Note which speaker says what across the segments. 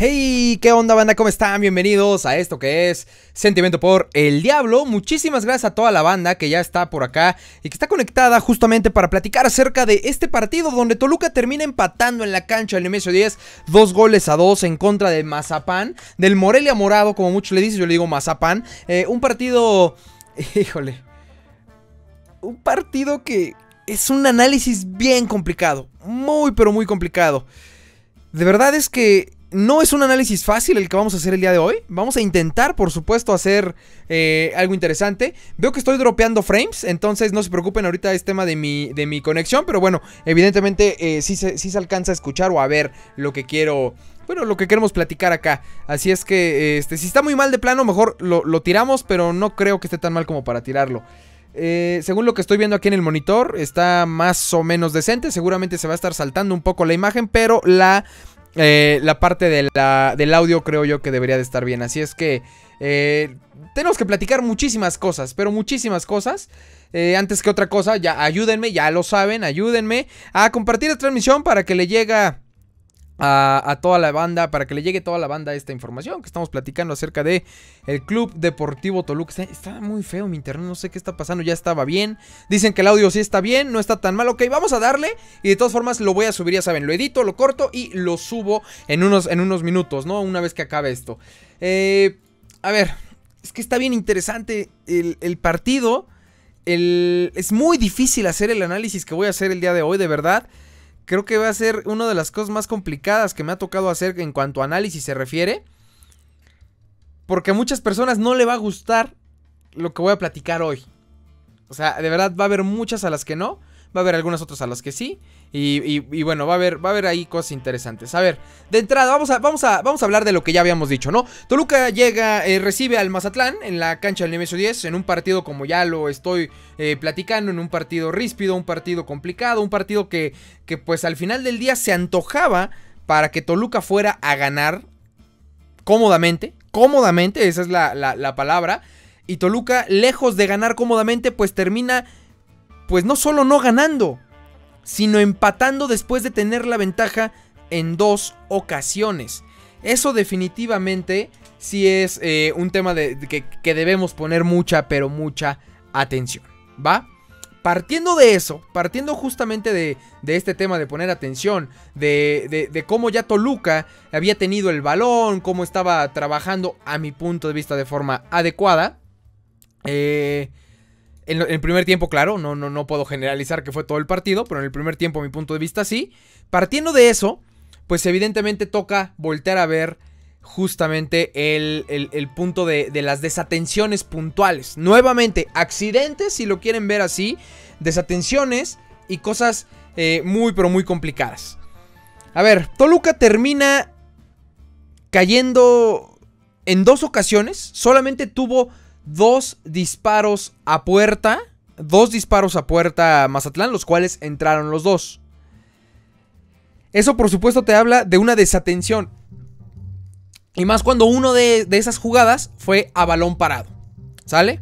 Speaker 1: Hey, ¿qué onda, banda? ¿Cómo están? Bienvenidos a esto que es Sentimiento por el Diablo. Muchísimas gracias a toda la banda que ya está por acá y que está conectada justamente para platicar acerca de este partido donde Toluca termina empatando en la cancha del Nemesio 10, 2-2 en contra del Mazapán, del Morelia Morado, como muchos le dicen, yo le digo Mazapán. Un partido, híjole, un partido que es un análisis bien complicado, muy pero muy complicado. De verdad es que no es un análisis fácil el que vamos a hacer el día de hoy. Vamos a intentar, por supuesto, hacer algo interesante. Veo que estoy dropeando frames, entonces no se preocupen, ahorita es tema de mi conexión. Pero bueno, evidentemente sí se alcanza a escuchar o a ver lo que quiero, bueno, lo que queremos platicar acá. Así es que si está muy mal de plano, mejor lo tiramos, pero no creo que esté tan mal como para tirarlo. Según lo que estoy viendo aquí en el monitor, está más o menos decente. Seguramente se va a estar saltando un poco la imagen, pero la parte del audio creo yo que debería de estar bien. Así es que tenemos que platicar muchísimas cosas, pero muchísimas cosas. Antes que otra cosa, ya ayúdenme, ya lo saben, ayúdenme a compartir la transmisión para que le llegue a toda la banda, para que le llegue a toda la banda esta información que estamos platicando acerca de el Club Deportivo Toluca. Está muy feo mi internet, no sé qué está pasando, ya estaba bien. Dicen que el audio sí está bien, no está tan mal. Ok, vamos a darle y de todas formas lo voy a subir, ya saben, lo edito, lo corto y lo subo en unos minutos, ¿no? Una vez que acabe esto. A ver, es que está bien interesante el partido. Es muy difícil hacer el análisis que voy a hacer el día de hoy, de verdad. Creo que va a ser una de las cosas más complicadas que me ha tocado hacer en cuanto a análisis se refiere. Porque a muchas personas no le va a gustar lo que voy a platicar hoy. O sea, de verdad va a haber muchas a las que no. Va a haber algunas otras a las que sí. Y bueno, va a haber ahí cosas interesantes. A ver, de entrada vamos a hablar de lo que ya habíamos dicho, ¿no? Toluca llega, recibe al Mazatlán en la cancha del Nemesio 10. En un partido como ya lo estoy platicando. En un partido ríspido, un partido complicado. Un partido que pues al final del día se antojaba para que Toluca fuera a ganar cómodamente. Cómodamente, esa es la palabra. Y Toluca, lejos de ganar cómodamente, pues termina, pues no solo no ganando, sino empatando después de tener la ventaja en 2 ocasiones. Eso definitivamente sí es un tema que debemos poner mucha, pero mucha atención, ¿va? Partiendo de eso, partiendo justamente de este tema de poner atención, de cómo ya Toluca había tenido el balón, cómo estaba trabajando a mi punto de vista de forma adecuada. En el primer tiempo, claro, no puedo generalizar que fue todo el partido, pero en el primer tiempo a mi punto de vista sí. Partiendo de eso, pues evidentemente toca voltear a ver justamente el punto de las desatenciones puntuales. Nuevamente, accidentes, si lo quieren ver así, desatenciones y cosas muy pero muy complicadas. A ver, Toluca termina cayendo en 2 ocasiones, solamente tuvo 2 disparos a puerta. 2 disparos a puerta a Mazatlán, los cuales entraron los 2. Eso por supuesto te habla de una desatención. Y más cuando uno de esas jugadas fue a balón parado, ¿sale?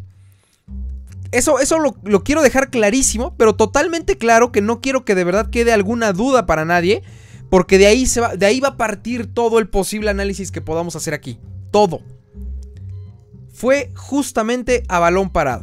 Speaker 1: Eso lo quiero dejar clarísimo, pero totalmente claro, que no quiero que de verdad quede alguna duda para nadie, porque de ahí va a partir todo el posible análisis que podamos hacer aquí. Todo. Fue justamente a balón parado.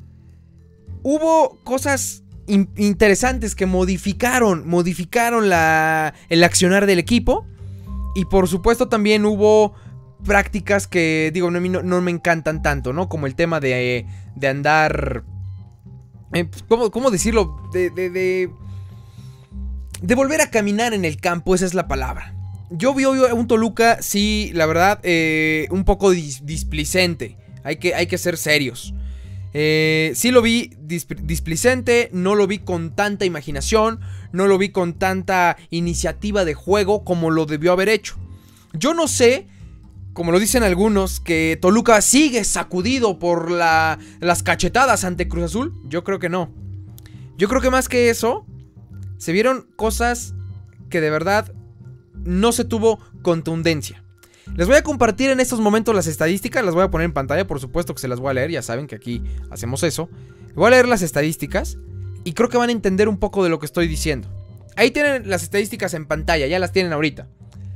Speaker 1: Hubo cosas interesantes que modificaron el accionar del equipo. Y por supuesto también hubo prácticas que, digo, no me encantan tanto, ¿no? Como el tema de andar... ¿Cómo decirlo? De volver a caminar en el campo, esa es la palabra. Yo vi hoy a un Toluca, sí, la verdad, un poco displicente. Hay que ser serios. Sí lo vi displicente, no lo vi con tanta imaginación, no lo vi con tanta iniciativa de juego como lo debió haber hecho. Yo no sé, como lo dicen algunos, que Toluca sigue sacudido por las cachetadas ante Cruz Azul. Yo creo que no. Yo creo que más que eso, se vieron cosas que de verdad no se tuvo contundencia. Les voy a compartir en estos momentos las estadísticas, las voy a poner en pantalla, por supuesto que se las voy a leer, ya saben que aquí hacemos eso. Voy a leer las estadísticas y creo que van a entender un poco de lo que estoy diciendo. Ahí tienen las estadísticas en pantalla, ya las tienen ahorita.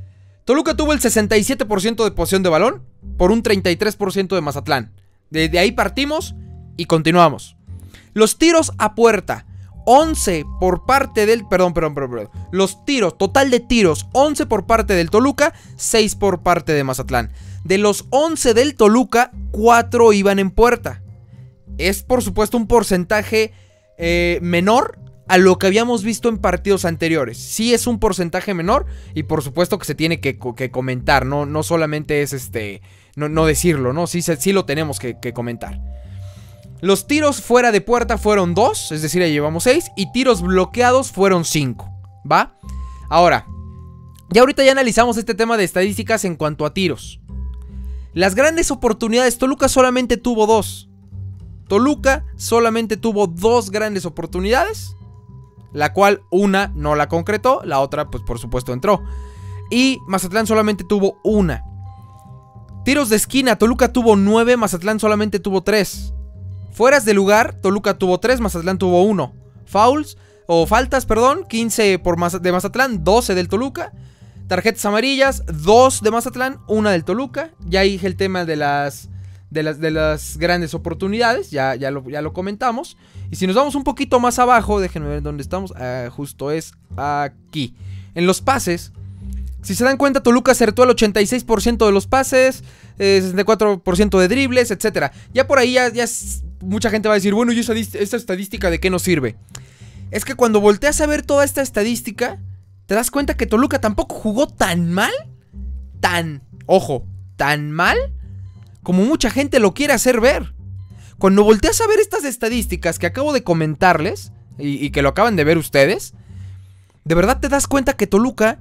Speaker 1: Toluca tuvo el 67% de posesión de balón por un 33% de Mazatlán. Desde ahí partimos y continuamos. Los tiros a puerta, 11 por parte del... Perdón. Los tiros, total de tiros, 11 por parte del Toluca, 6 por parte de Mazatlán. De los 11 del Toluca, 4 iban en puerta. Es por supuesto un porcentaje menor a lo que habíamos visto en partidos anteriores. Sí es un porcentaje menor y por supuesto que se tiene que comentar, no solamente es no decirlo, ¿no? Sí lo tenemos que comentar. Los tiros fuera de puerta fueron 2, es decir, ya llevamos 6, y tiros bloqueados fueron 5, ¿va? Ahora, ya ahorita ya analizamos este tema de estadísticas en cuanto a tiros. Las grandes oportunidades, Toluca solamente tuvo 2. Toluca solamente tuvo 2 grandes oportunidades, la cual una no la concretó, la otra pues por supuesto entró. Y Mazatlán solamente tuvo 1. Tiros de esquina, Toluca tuvo 9, Mazatlán solamente tuvo 3. Fueras de lugar, Toluca tuvo 3, Mazatlán tuvo 1. Faltas, 15 de Mazatlán, 12 del Toluca. Tarjetas amarillas, 2 de Mazatlán, 1 del Toluca. Ya dije el tema de las grandes oportunidades, ya lo comentamos. Y si nos vamos un poquito más abajo, déjenme ver dónde estamos, justo es aquí. En los pases, si se dan cuenta, Toluca acertó el 86% de los pases, 64% de dribles, etc. Ya por ahí ya mucha gente va a decir, bueno, ¿y esta estadística de qué nos sirve? Es que cuando volteas a ver toda esta estadística, te das cuenta que Toluca tampoco jugó tan mal, tan mal, como mucha gente lo quiere hacer ver. Cuando volteas a ver estas estadísticas que acabo de comentarles, y que lo acaban de ver ustedes, de verdad te das cuenta que Toluca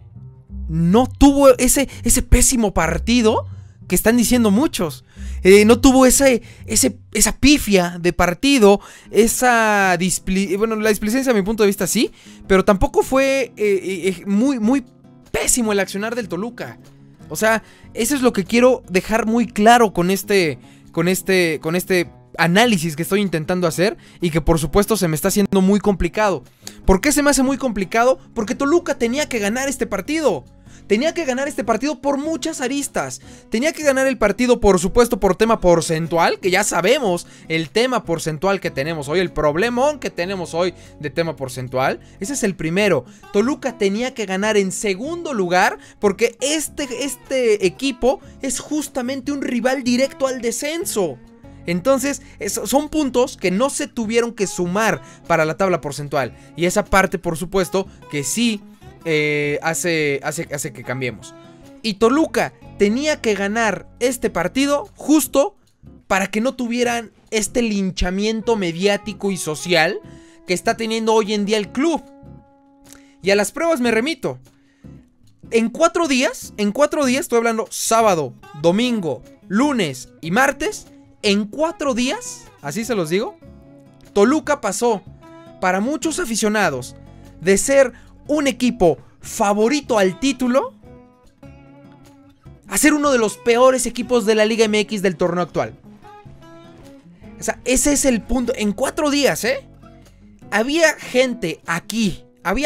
Speaker 1: no tuvo ese pésimo partido que están diciendo muchos. No tuvo esa pifia de partido, la displicencia a mi punto de vista sí, pero tampoco fue muy pésimo el accionar del Toluca. O sea, eso es lo que quiero dejar muy claro con este análisis que estoy intentando hacer y que por supuesto se me está haciendo muy complicado. ¿Por qué se me hace muy complicado? Porque Toluca tenía que ganar este partido. Tenía que ganar este partido por muchas aristas. Tenía que ganar el partido, por supuesto, por tema porcentual, que ya sabemos el tema porcentual que tenemos hoy, el problemón que tenemos hoy de tema porcentual. Ese es el primero. Toluca tenía que ganar en segundo lugar porque este equipo es justamente un rival directo al descenso. Entonces, son puntos que no se tuvieron que sumar para la tabla porcentual. Y esa parte, por supuesto, que sí hace que cambiemos. Y Toluca tenía que ganar este partido justo para que no tuvieran este linchamiento mediático y social que está teniendo hoy en día el club. Y a las pruebas me remito. En 4 días, estoy hablando sábado, domingo, lunes y martes. En 4 días, así se los digo, Toluca pasó, para muchos aficionados, de ser un equipo favorito al título a ser uno de los peores equipos de la Liga MX del torneo actual. O sea, ese es el punto. En 4 días, había gente aquí,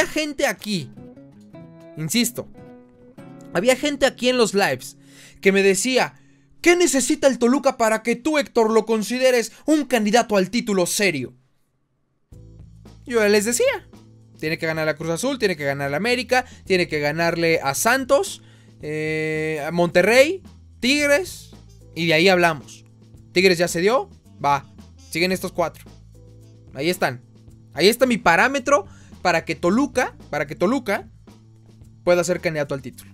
Speaker 1: insisto, había gente aquí en los lives que me decía: ¿qué necesita el Toluca para que tú, Héctor, lo consideres un candidato al título serio? Yo les decía: tiene que ganar a Cruz Azul, tiene que ganar a América, tiene que ganarle a Santos, a Monterrey, Tigres, y de ahí hablamos. Tigres ya se dio, va, siguen estos 4. Ahí están. Ahí está mi parámetro para que Toluca pueda ser candidato al título.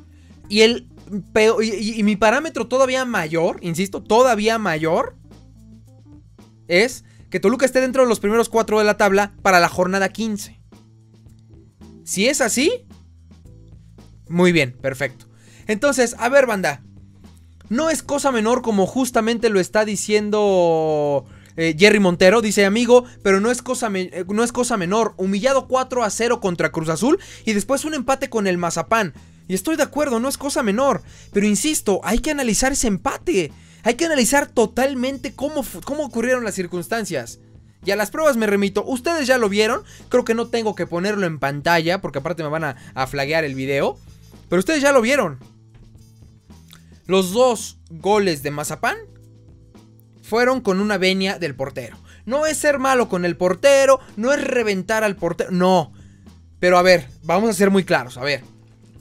Speaker 1: Y mi parámetro todavía mayor, insisto, todavía mayor, es que Toluca esté dentro de los primeros 4 de la tabla para la jornada 15. Si es así, muy bien, perfecto. Entonces, a ver, banda, no es cosa menor, como justamente lo está diciendo Jerry Montero. Dice: amigo, pero no es cosa menor. Humillado 4-0 contra Cruz Azul y después un empate con el Mazapán. Y estoy de acuerdo, no es cosa menor. Pero insisto, hay que analizar ese empate. Hay que analizar totalmente cómo ocurrieron las circunstancias. Y a las pruebas me remito. Ustedes ya lo vieron. Creo que no tengo que ponerlo en pantalla, porque aparte me van a flaguear el video. Pero ustedes ya lo vieron. Los 2 goles de Mazapán fueron con una venia del portero. No es ser malo con el portero, no es reventar al portero, no. Pero a ver, vamos a ser muy claros, a ver.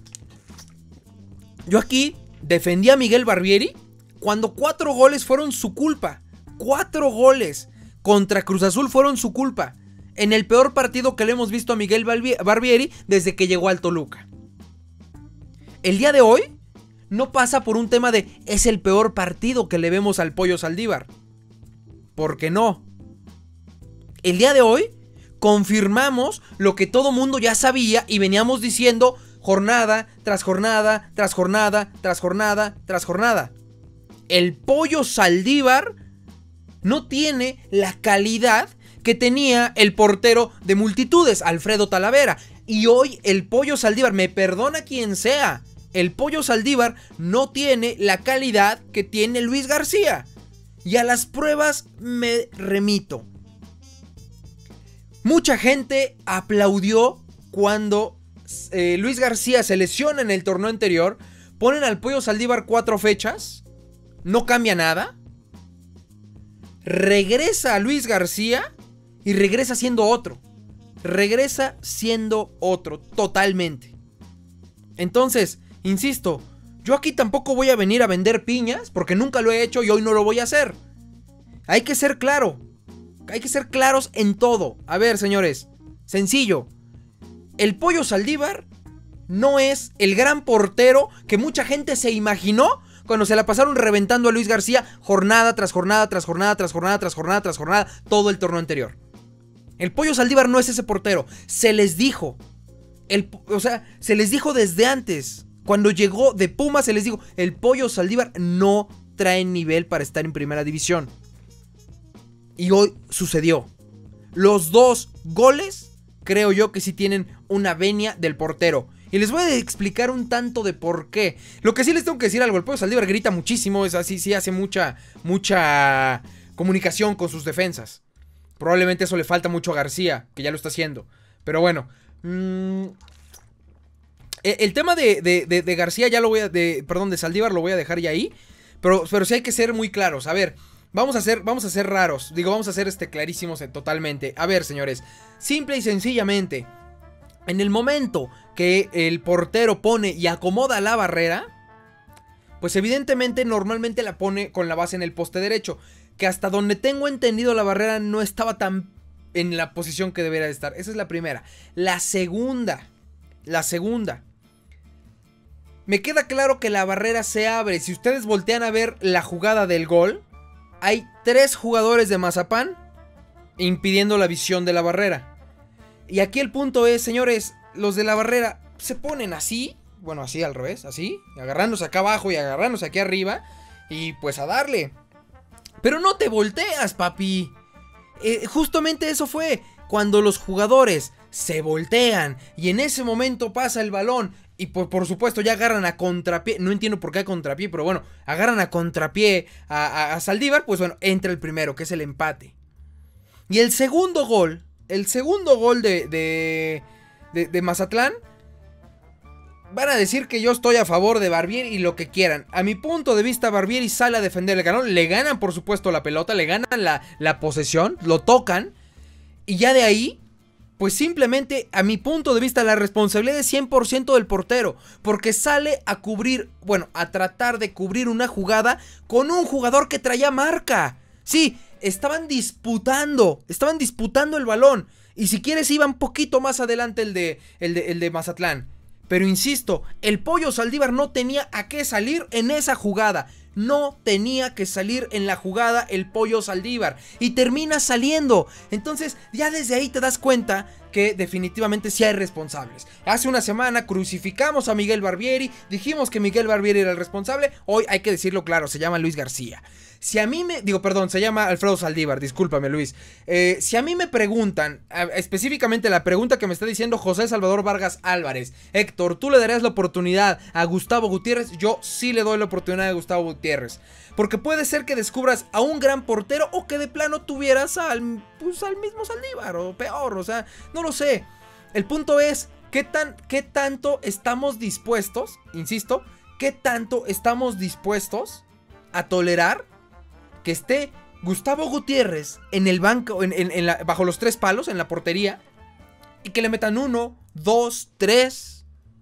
Speaker 1: Yo aquí defendí a Miguel Barbieri cuando 4 goles fueron su culpa. 4 goles contra Cruz Azul fueron su culpa. En el peor partido que le hemos visto a Miguel Barbieri desde que llegó al Toluca. El día de hoy no pasa por un tema de es el peor partido que le vemos al Pollo Saldívar. Porque no. El día de hoy confirmamos lo que todo mundo ya sabía y veníamos diciendo jornada tras jornada, tras jornada, tras jornada, tras jornada. El Pollo Saldívar no tiene la calidad que tenía el portero de multitudes, Alfredo Talavera. Y hoy el Pollo Saldívar, me perdona quien sea, el Pollo Saldívar no tiene la calidad que tiene Luis García. Y a las pruebas me remito. Mucha gente aplaudió cuando Luis García se lesiona en el torneo anterior. Ponen al Pollo Saldívar 4 fechas. No cambia nada. Regresa a Luis García y regresa siendo otro. Regresa siendo otro totalmente. Entonces, insisto, yo aquí tampoco voy a venir a vender piñas porque nunca lo he hecho y hoy no lo voy a hacer. Hay que ser claro. Hay que ser claros en todo. A ver, señores, sencillo. El Pollo Saldívar no es el gran portero que mucha gente se imaginó cuando se la pasaron reventando a Luis García jornada tras jornada, tras jornada, tras jornada, tras jornada, tras jornada, todo el torneo anterior. El Pollo Saldívar no es ese portero. Se les dijo. Se les dijo desde antes. Cuando llegó de Pumas se les dijo, el Pollo Saldívar no trae nivel para estar en primera división. Y hoy sucedió. Los 2 goles, creo yo que sí tienen una venia del portero. Y les voy a explicar un tanto de por qué. Lo que sí les tengo que decir algo, el Pollo Saldívar grita muchísimo, es así, sí hace mucha comunicación con sus defensas. Probablemente eso le falta mucho a García, que ya lo está haciendo. Pero bueno, el tema de García ya lo voy a... de Saldívar lo voy a dejar ya ahí. Pero sí hay que ser muy claros. A ver, vamos a ser raros. Digo, vamos a ser clarísimos totalmente. A ver, señores, simple y sencillamente, en el momento que el portero pone y acomoda la barrera, pues evidentemente normalmente la pone con la base en el poste derecho, que hasta donde tengo entendido la barrera no estaba tan en la posición que debería de estar. Esa es la primera. La segunda. Me queda claro que la barrera se abre. Si ustedes voltean a ver la jugada del gol, hay 3 jugadores de Mazapán impidiendo la visión de la barrera. Y aquí el punto es, señores, los de la barrera se ponen así, bueno, así al revés, así, agarrándose acá abajo y agarrándose aquí arriba, y pues a darle. Pero no te volteas, papi. Justamente eso fue, cuando los jugadores se voltean y en ese momento pasa el balón y por supuesto ya agarran a contrapié, no entiendo por qué a contrapié, pero bueno, agarran a contrapié a Saldívar, pues bueno, entra el primero, que es el empate. Y el segundo gol de Mazatlán, van a decir que yo estoy a favor de Barbieri y lo que quieran. A mi punto de vista, Barbieri sale a defender el balón, le ganan por supuesto la pelota, le ganan la posesión, lo tocan, y ya de ahí, pues simplemente, a mi punto de vista, la responsabilidad es 100% del portero, porque sale a cubrir, bueno, a tratar de cubrir una jugada con un jugador que traía marca. Sí, estaban disputando el balón, y si quieres iba un poquito más adelante el de Mazatlán. Pero insisto, el Pollo Saldívar no tenía a qué salir en esa jugada. No tenía que salir en la jugada el Pollo Saldívar. Y termina saliendo. Entonces ya desde ahí te das cuenta que definitivamente sí hay responsables. Hace una semana crucificamos a Miguel Barbieri. Dijimos que Miguel Barbieri era el responsable. Hoy hay que decirlo claro, se llama Luis García. Si a mí se llama Alfredo Saldívar, discúlpame Luis. Si a mí me preguntan, específicamente la pregunta que me está diciendo José Salvador Vargas Álvarez: Héctor, ¿tú le darías la oportunidad a Gustavo Gutiérrez? Yo sí le doy la oportunidad a Gustavo Gutiérrez. Porque puede ser que descubras a un gran portero o que de plano tuvieras al mismo Saldívar o peor, o sea, no lo sé. El punto es ¿Qué tanto estamos dispuestos, insisto, qué tanto estamos dispuestos a tolerar que esté Gustavo Gutiérrez en el banco, bajo los 3 palos, en la portería, y que le metan 1, 2, 3,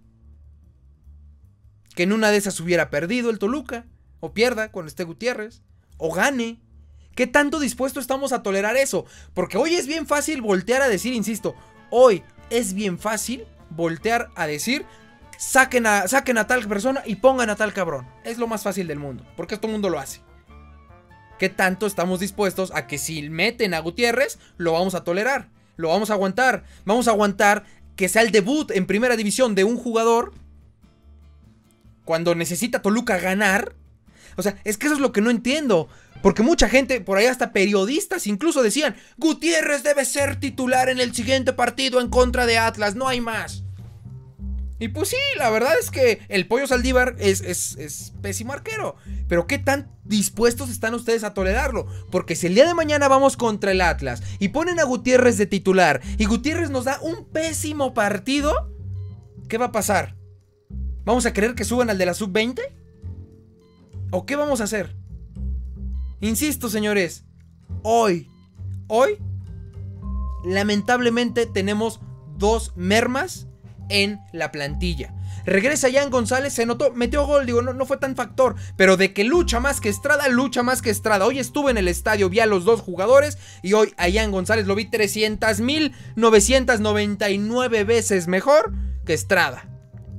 Speaker 1: que en una de esas hubiera perdido el Toluca, o pierda con este Gutiérrez, o gane? ¿Qué tanto dispuesto estamos a tolerar eso? Porque hoy es bien fácil voltear a decir, insisto, hoy es bien fácil voltear a decir, saquen a tal persona y pongan a tal cabrón. Es lo más fácil del mundo, porque todo el mundo lo hace. ¿Qué tanto estamos dispuestos a que si meten a Gutiérrez, lo vamos a tolerar? Lo vamos a aguantar. Vamos a aguantar que sea el debut en primera división de un jugador cuando necesita Toluca ganar. O sea, es que eso es lo que no entiendo. Porque mucha gente, por ahí hasta periodistas incluso decían, Gutiérrez debe ser titular en el siguiente partido en contra de Atlas, no hay más. Y pues sí, la verdad es que el Pollo Saldívar es pésimo arquero. Pero ¿qué tan dispuestos están ustedes a tolerarlo? Porque si el día de mañana vamos contra el Atlas y ponen a Gutiérrez de titular y Gutiérrez nos da un pésimo partido, ¿qué va a pasar? ¿Vamos a querer que suban al de la sub-20? ¿O qué vamos a hacer? Insisto, señores, hoy, lamentablemente tenemos 2 mermas en la plantilla. Regresa Jan González, se notó, metió gol, digo, no fue tan factor, pero de que lucha más que Estrada, lucha más que Estrada. Hoy estuve en el estadio, vi a los 2 jugadores y hoy a Jan González lo vi 300,999 veces mejor que Estrada.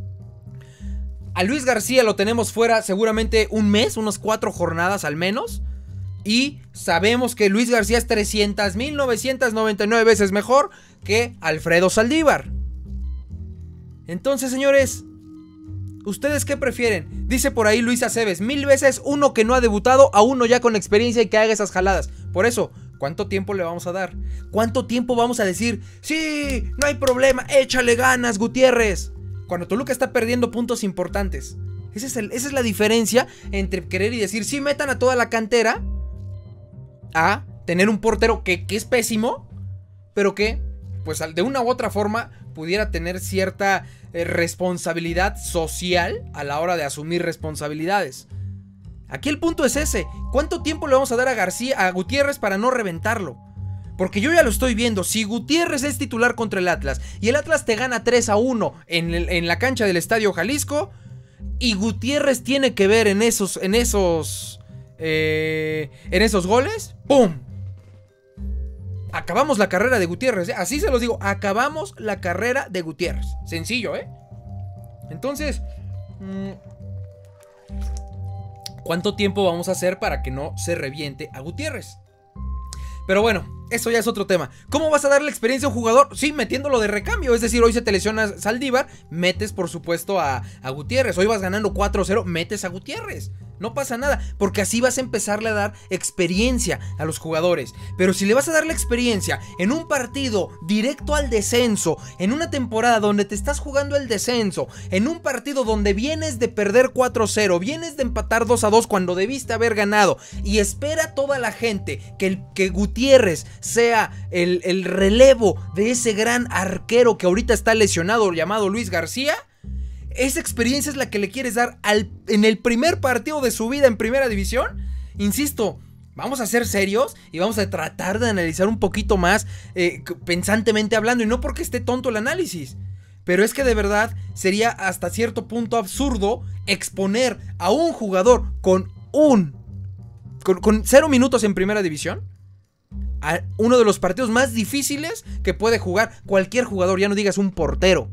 Speaker 1: A Luis García lo tenemos fuera seguramente un mes, unas 4 jornadas al menos. Y sabemos que Luis García es 300,999 veces mejor que Alfredo Saldívar. Entonces, señores, ¿ustedes qué prefieren? Dice por ahí Luis Aceves, 1000 veces uno que no ha debutado a uno ya con experiencia y que haga esas jaladas. Por eso, ¿cuánto tiempo le vamos a dar? ¿Cuánto tiempo vamos a decir, sí, no hay problema, échale ganas, Gutiérrez? Cuando Toluca está perdiendo puntos importantes. Esa es la diferencia entre querer y decir, sí, metan a toda la cantera, a tener un portero que es pésimo, pero que, pues de una u otra forma, pudiera tener cierta responsabilidad social a la hora de asumir responsabilidades. Aquí el punto es ese. ¿Cuánto tiempo le vamos a dar a Gutiérrez para no reventarlo? Porque yo ya lo estoy viendo. Si Gutiérrez es titular contra el Atlas y el Atlas te gana 3-1 en la cancha del Estadio Jalisco, y Gutiérrez tiene que ver en esos goles, ¡pum! Acabamos la carrera de Gutiérrez, ¿eh? Así se los digo, acabamos la carrera de Gutiérrez. Sencillo, ¿eh? Entonces, ¿cuánto tiempo vamos a hacer para que no se reviente a Gutiérrez? Pero bueno, eso ya es otro tema. ¿Cómo vas a darle experiencia a un jugador? Sí, metiéndolo de recambio. Es decir, hoy se te lesiona Saldívar, metes por supuesto a Gutiérrez. Hoy vas ganando 4-0, metes a Gutiérrez. No pasa nada, porque así vas a empezarle a dar experiencia a los jugadores. Pero si le vas a dar la experiencia en un partido directo al descenso, en una temporada donde te estás jugando el descenso, en un partido donde vienes de perder 4-0, vienes de empatar 2-2 cuando debiste haber ganado, y espera toda la gente que Gutiérrez sea el relevo de ese gran arquero que ahorita está lesionado llamado Luis García, esa experiencia es la que le quieres dar en el primer partido de su vida en primera división. Insisto, vamos a ser serios y vamos a tratar de analizar un poquito más pensantemente hablando, y no porque esté tonto el análisis, pero es que de verdad sería hasta cierto punto absurdo exponer a un jugador con 0 minutos en primera división a uno de los partidos más difíciles que puede jugar cualquier jugador, ya no digas un portero.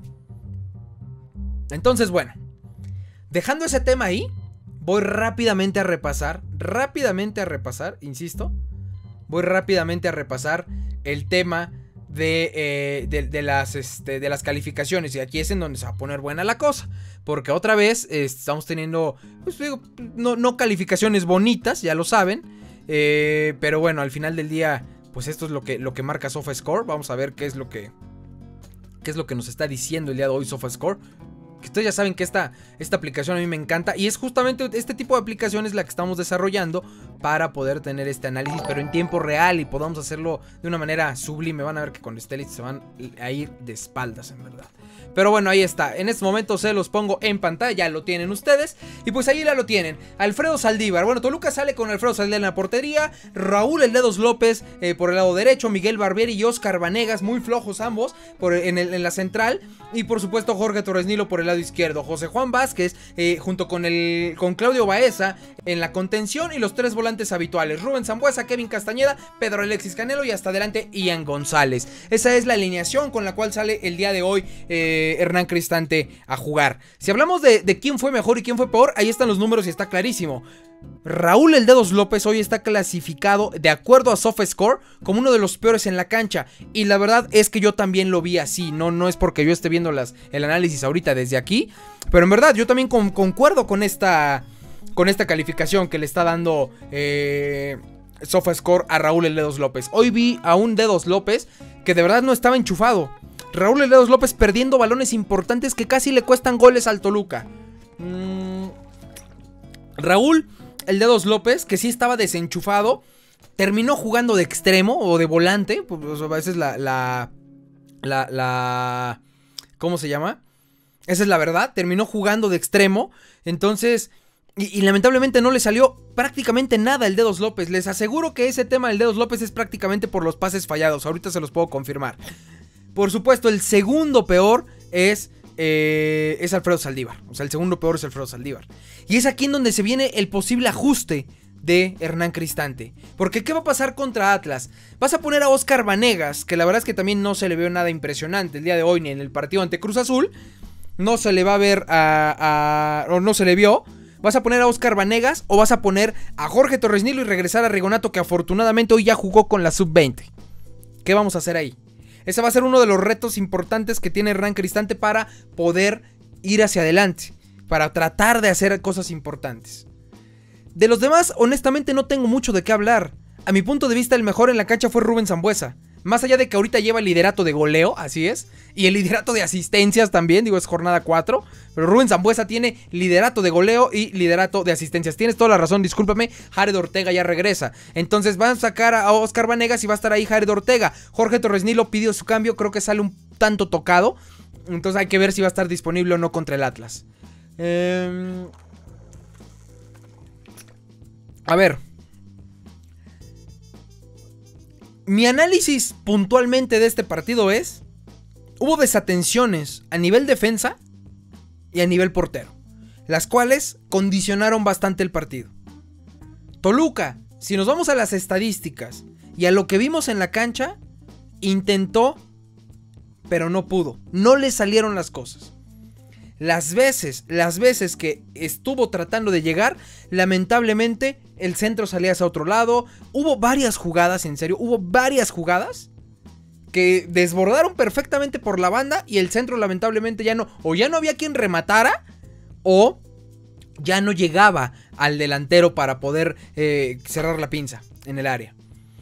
Speaker 1: Entonces, bueno, dejando ese tema ahí, voy rápidamente a repasar, insisto, voy rápidamente a repasar el tema de las calificaciones, y aquí es en donde se va a poner buena la cosa, porque otra vez estamos teniendo, pues digo, no calificaciones bonitas, ya lo saben, pero bueno, al final del día, pues esto es lo que marca SofaScore. Vamos a ver qué es lo que nos está diciendo el día de hoy SofaScore. Que ustedes ya saben que esta aplicación a mí me encanta. Y es justamente este tipo de aplicaciones la que estamos desarrollando para poder tener este análisis, pero en tiempo real, y podamos hacerlo de una manera sublime. Van a ver que con Stellit se van a ir de espaldas, en verdad. Pero bueno, ahí está. En este momento se los pongo en pantalla, ya lo tienen ustedes. Y pues ahí ya lo tienen. Alfredo Saldívar. Bueno, Toluca sale con Alfredo Saldívar en la portería. Raúl El Dedos López por el lado derecho. Miguel Barbieri y Oscar Vanegas, muy flojos ambos en la central. Y por supuesto Jorge Torres Nilo por el lado izquierdo. José Juan Vázquez junto con Claudio Baeza en la contención. Y los tres volantes habituales: Rubén Sambueza, Kevin Castañeda, Pedro Alexis Canelo y hasta adelante Ian González. Esa es la alineación con la cual sale el día de hoy Hernán Cristante a jugar. Si hablamos de quién fue mejor y quién fue peor, ahí están los números y está clarísimo. Raúl El Dedos López hoy está clasificado de acuerdo a SofaScore como uno de los peores en la cancha. Y la verdad es que yo también lo vi así. No es porque yo esté viendo el análisis ahorita desde aquí, pero en verdad yo también concuerdo con esta calificación que le está dando SofaScore a Raúl El Dedos López. Hoy vi a un Dedos López que de verdad no estaba enchufado. Raúl El Dedos López perdiendo balones importantes que casi le cuestan goles al Toluca. Raúl El Dedos López, que sí estaba desenchufado, terminó jugando de extremo o de volante. Pues a veces ¿cómo se llama? Esa es la verdad. Terminó jugando de extremo. Entonces, y lamentablemente no le salió prácticamente nada el Dedos López. Les aseguro que ese tema del Dedos López es prácticamente por los pases fallados. Ahorita se los puedo confirmar. Por supuesto, el segundo peor es Alfredo Saldívar. O sea, el segundo peor es Alfredo Saldívar. Y es aquí en donde se viene el posible ajuste de Hernán Cristante. Porque ¿qué va a pasar contra Atlas? Vas a poner a Oscar Vanegas, que la verdad es que también no se le vio nada impresionante el día de hoy ni en el partido ante Cruz Azul. No se le va a ver o no se le vio. ¿Vas a poner a Oscar Vanegas o vas a poner a Jorge Torres Nilo y regresar a Rigonato, que afortunadamente hoy ya jugó con la sub-20? ¿Qué vamos a hacer ahí? Ese va a ser uno de los retos importantes que tiene Hernán Cristante para poder ir hacia adelante, para tratar de hacer cosas importantes. De los demás, honestamente no tengo mucho de qué hablar. A mi punto de vista, el mejor en la cancha fue Rubén Sambueza. Más allá de que ahorita lleva el liderato de goleo, así es, y el liderato de asistencias también, digo, es jornada 4, pero Rubén Sambueza tiene liderato de goleo y liderato de asistencias. Tienes toda la razón, discúlpame, Jared Ortega ya regresa. Entonces van a sacar a Oscar Vanegas y va a estar ahí Jared Ortega. Jorge Torres Nilo pidió su cambio, creo que sale un tanto tocado, entonces hay que ver si va a estar disponible o no contra el Atlas. A ver, mi análisis puntualmente de este partido es: hubo desatenciones a nivel defensa y a nivel portero, las cuales condicionaron bastante el partido. Toluca, si nos vamos a las estadísticas y a lo que vimos en la cancha, intentó, pero no pudo, no le salieron las cosas. Las veces que estuvo tratando de llegar, lamentablemente el centro salía hacia otro lado. Hubo varias jugadas, en serio, hubo varias jugadas que desbordaron perfectamente por la banda y el centro lamentablemente ya no había quien rematara, o ya no llegaba al delantero para poder cerrar la pinza en el área.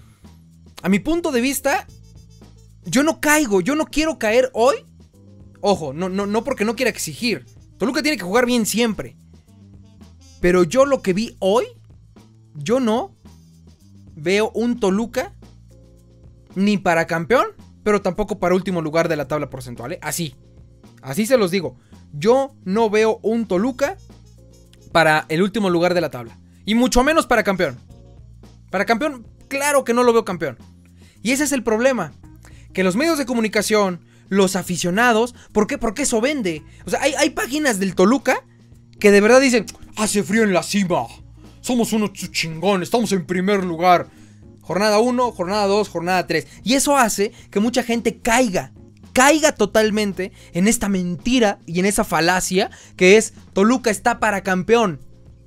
Speaker 1: A mi punto de vista, yo no quiero caer hoy. Ojo, no porque no quiera exigir. Toluca tiene que jugar bien siempre. Pero yo lo que vi hoy, yo no veo un Toluca ni para campeón, pero tampoco para último lugar de la tabla porcentual, ¿eh? Así se los digo. Yo no veo un Toluca para el último lugar de la tabla, y mucho menos para campeón. Para campeón, claro que no lo veo campeón. Y ese es el problema, que los medios de comunicación, los aficionados, ¿por qué? Porque eso vende. O sea, hay páginas del Toluca que de verdad dicen: hace frío en la cima, somos unos chingones, estamos en primer lugar. Jornada 1, jornada 2, jornada 3. Y eso hace que mucha gente caiga totalmente en esta mentira y en esa falacia que es: Toluca está para campeón.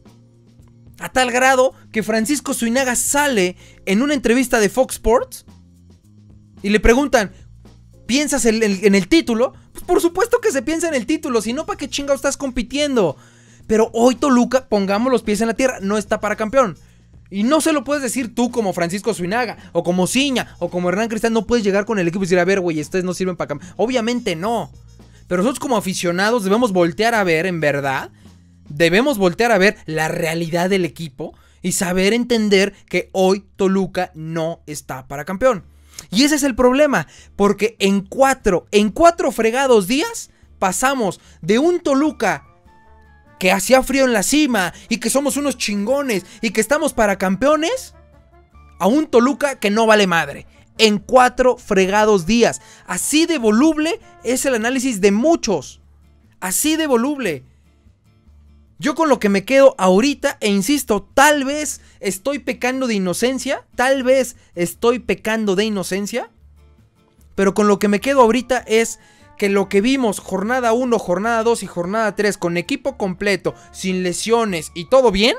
Speaker 1: A tal grado que Francisco Zuinaga sale en una entrevista de Fox Sports y le preguntan: ¿piensas en el título? Pues por supuesto que se piensa en el título, si no, ¿para qué chingado estás compitiendo? Pero hoy Toluca, pongamos los pies en la tierra, no está para campeón. Y no se lo puedes decir tú como Francisco Zuinaga, o como Ciña, o como Hernán Cristante. No puedes llegar con el equipo y decir: a ver, güey, ustedes no sirven para campeón. Obviamente no. Pero nosotros como aficionados debemos voltear a ver, en verdad, debemos voltear a ver la realidad del equipo y saber entender que hoy Toluca no está para campeón. Y ese es el problema, porque en cuatro fregados días pasamos de un Toluca que hacía frío en la cima y que somos unos chingones y que estamos para campeones, a un Toluca que no vale madre. En 4 fregados días. Así de voluble es el análisis de muchos. Así de voluble. Yo con lo que me quedo ahorita, e insisto, tal vez estoy pecando de inocencia, pero con lo que me quedo ahorita es que lo que vimos jornada 1, jornada 2 y jornada 3 con equipo completo, sin lesiones y todo bien,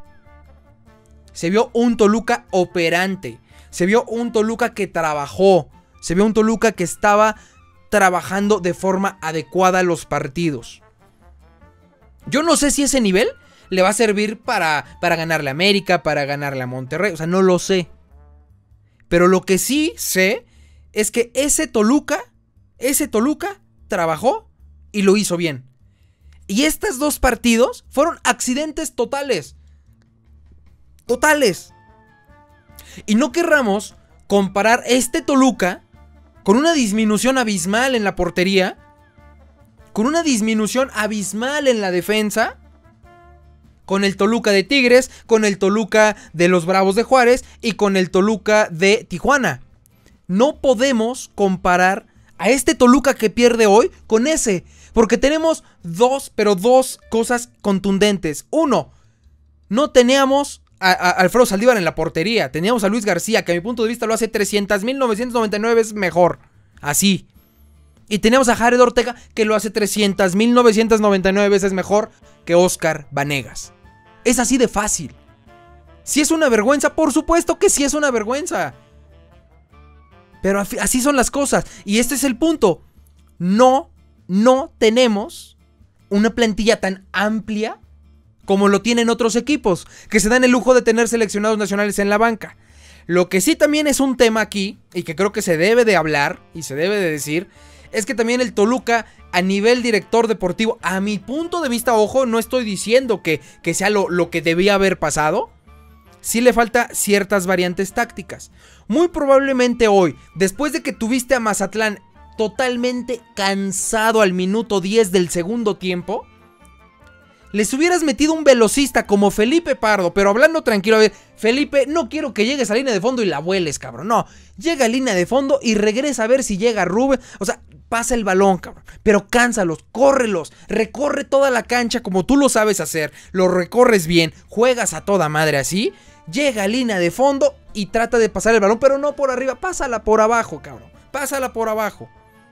Speaker 1: se vio un Toluca operante, se vio un Toluca que trabajó, se vio un Toluca que estaba trabajando de forma adecuada los partidos. Yo no sé si ese nivel le va a servir para ganarle a América, para ganarle a Monterrey. O sea, no lo sé. Pero lo que sí sé es que ese Toluca trabajó y lo hizo bien. Y estos 2 partidos fueron accidentes totales. Totales. Y no querramos comparar este Toluca con una disminución abismal en la portería, con una disminución abismal en la defensa, con el Toluca de Tigres, con el Toluca de los Bravos de Juárez y con el Toluca de Tijuana. No podemos comparar a este Toluca que pierde hoy con ese, porque tenemos dos cosas contundentes. Uno, no teníamos a Alfredo Saldívar en la portería, teníamos a Luis García, que a mi punto de vista lo hace 300.999 veces mejor, así. Y teníamos a Jared Ortega, que lo hace 300.999 veces mejor que Oscar Vanegas. Es así de fácil. Si es una vergüenza, por supuesto que sí es una vergüenza. Pero así son las cosas. Y este es el punto. No tenemos una plantilla tan amplia como lo tienen otros equipos, que se dan el lujo de tener seleccionados nacionales en la banca. Lo que sí también es un tema aquí, y que creo que se debe de hablar y se debe de decir, es que también el Toluca, a nivel director deportivo, a mi punto de vista, ojo, no estoy diciendo que sea lo que debía haber pasado, sí le falta ciertas variantes tácticas. Muy probablemente hoy, después de que tuviste a Mazatlán totalmente cansado al minuto 10 del segundo tiempo, les hubieras metido un velocista como Felipe Pardo, pero hablando tranquilo, a ver, Felipe, no quiero que llegues a línea de fondo y la vueles, cabrón, no, llega a línea de fondo y regresa a ver si llega Rubén, o sea, pasa el balón, cabrón, pero cánsalos, córrelos, recorre toda la cancha como tú lo sabes hacer, lo recorres bien, juegas a toda madre así, llega a línea de fondo y trata de pasar el balón, pero no por arriba, pásala por abajo, cabrón, pásala por abajo.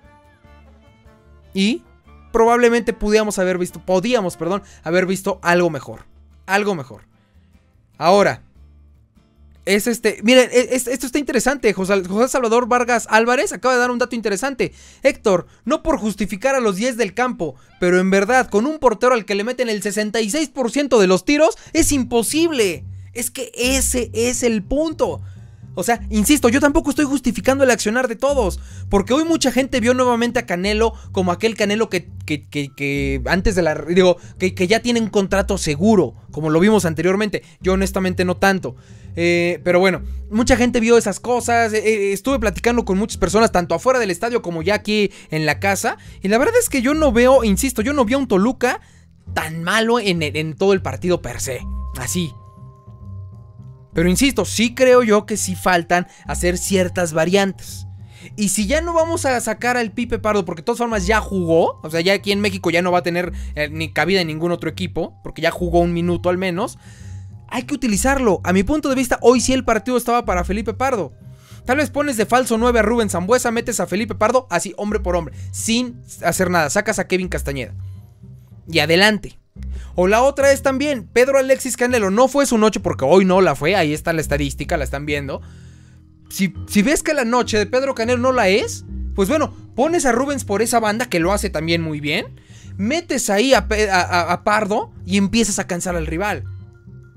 Speaker 1: Y probablemente podíamos haber visto algo mejor. Algo mejor. Ahora, miren, esto está interesante. José Salvador Vargas Álvarez acaba de dar un dato interesante. Héctor, no por justificar a los 10 del campo, pero en verdad, con un portero al que le meten el 66% de los tiros, es imposible. Es que ese es el punto. O sea, insisto, yo tampoco estoy justificando el accionar de todos, porque hoy mucha gente vio nuevamente a Canelo como aquel Canelo que antes de que ya tiene un contrato seguro, como lo vimos anteriormente. Yo honestamente no tanto. Pero bueno, mucha gente vio esas cosas. Estuve platicando con muchas personas, tanto afuera del estadio como ya aquí en la casa. Y la verdad es que yo no veo, insisto, yo no vi a un Toluca tan malo en todo el partido per se. Así. Pero insisto, sí creo yo que sí faltan hacer ciertas variantes. Y si ya no vamos a sacar al Pipe Pardo, porque de todas formas ya jugó, o sea, ya aquí en México ya no va a tener ni cabida en ningún otro equipo, porque ya jugó un minuto al menos, hay que utilizarlo. A mi punto de vista, hoy sí el partido estaba para Felipe Pardo. Tal vez pones de falso 9 a Rubén Sambueza, metes a Felipe Pardo, así hombre por hombre, sin hacer nada, sacas a Kevin Castañeda. Y adelante. O la otra es también, Pedro Alexis Canelo, no fue su noche porque hoy no la fue, ahí está la estadística, la están viendo. Si ves que la noche de Pedro Canelo no la es, pues bueno, pones a Rubens por esa banda que lo hace también muy bien, metes ahí a Pardo y empiezas a cansar al rival.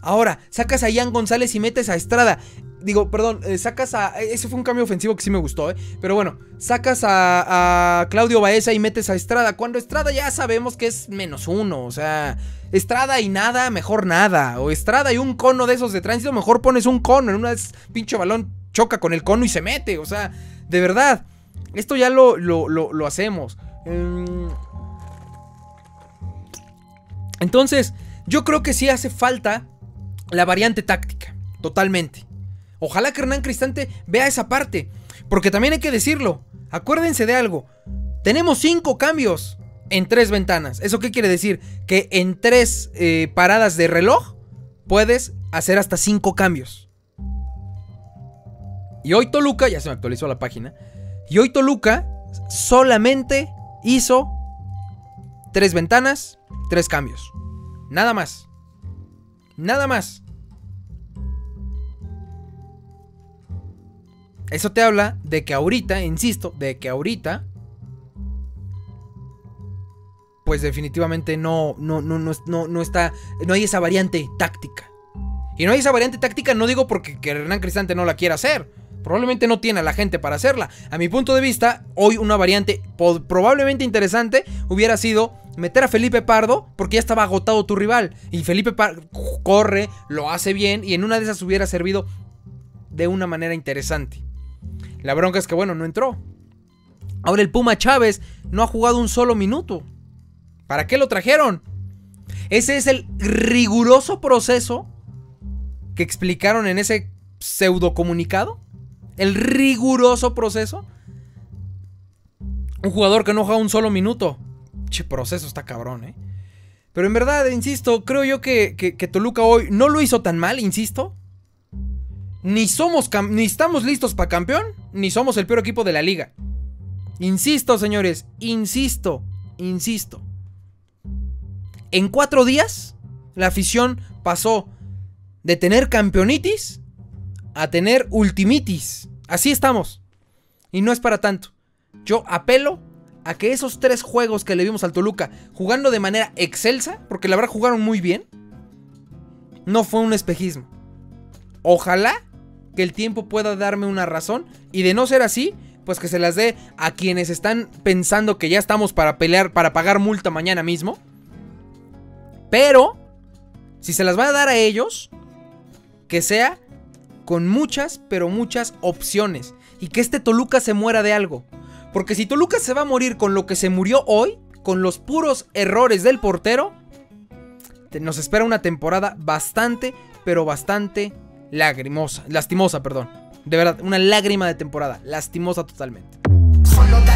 Speaker 1: Ahora, sacas a Ian González y metes a Estrada. Digo, perdón, sacas a... Ese fue un cambio ofensivo que sí me gustó, Pero bueno, sacas a Claudio Baeza y metes a Estrada. Cuando Estrada ya sabemos que es -1. O sea, Estrada y nada, mejor nada. O Estrada y un cono de esos de tránsito, mejor pones un cono. En una vez, pinche balón choca con el cono y se mete. O sea, de verdad, esto ya lo hacemos. Entonces, yo creo que sí hace falta la variante táctica. Totalmente. Ojalá que Hernán Cristante vea esa parte. Porque también hay que decirlo. Acuérdense de algo. Tenemos 5 cambios en 3 ventanas. ¿Eso qué quiere decir? Que en 3 paradas de reloj puedes hacer hasta 5 cambios. Y hoy Toluca, ya se me actualizó la página. Y hoy Toluca solamente hizo 3 ventanas, 3 cambios. Nada más. Nada más. Eso te habla de que ahorita, insisto, de que ahorita, pues definitivamente no está, no hay esa variante táctica. Y no hay esa variante táctica, no digo porque que Hernán Cristante no la quiera hacer. Probablemente no tiene a la gente para hacerla. A mi punto de vista, hoy una variante probablemente interesante hubiera sido meter a Felipe Pardo, porque ya estaba agotado tu rival. Y Felipe Pardo corre, lo hace bien, y en una de esas hubiera servido de una manera interesante. La bronca es que, bueno, no entró. Ahora el Puma Chávez no ha jugado un solo minuto. ¿Para qué lo trajeron? Ese es el riguroso proceso que explicaron en ese pseudo comunicado. El riguroso proceso. Un jugador que no juega un solo minuto. Che, proceso está cabrón, Pero en verdad, insisto, creo yo que Toluca hoy no lo hizo tan mal, insisto. Ni estamos listos para campeón, ni somos el peor equipo de la liga. Insisto, señores, insisto. En 4 días, la afición pasó de tener campeonitis a tener ultimitis. Así estamos. Y no es para tanto. Yo apelo a que esos 3 juegos que le vimos al Toluca, jugando de manera excelsa, porque la verdad jugaron muy bien, no fue un espejismo. Ojalá que el tiempo pueda darme una razón, y de no ser así, pues que se las dé a quienes están pensando que ya estamos para pelear, para pagar multa mañana mismo. Pero si se las va a dar a ellos, que sea con muchas, pero muchas opciones, y que este Toluca se muera de algo. Porque si Toluca se va a morir con lo que se murió hoy, con los puros errores del portero, nos espera una temporada bastante, pero bastante lastimosa, perdón. De verdad, una lágrima de temporada, lastimosa totalmente.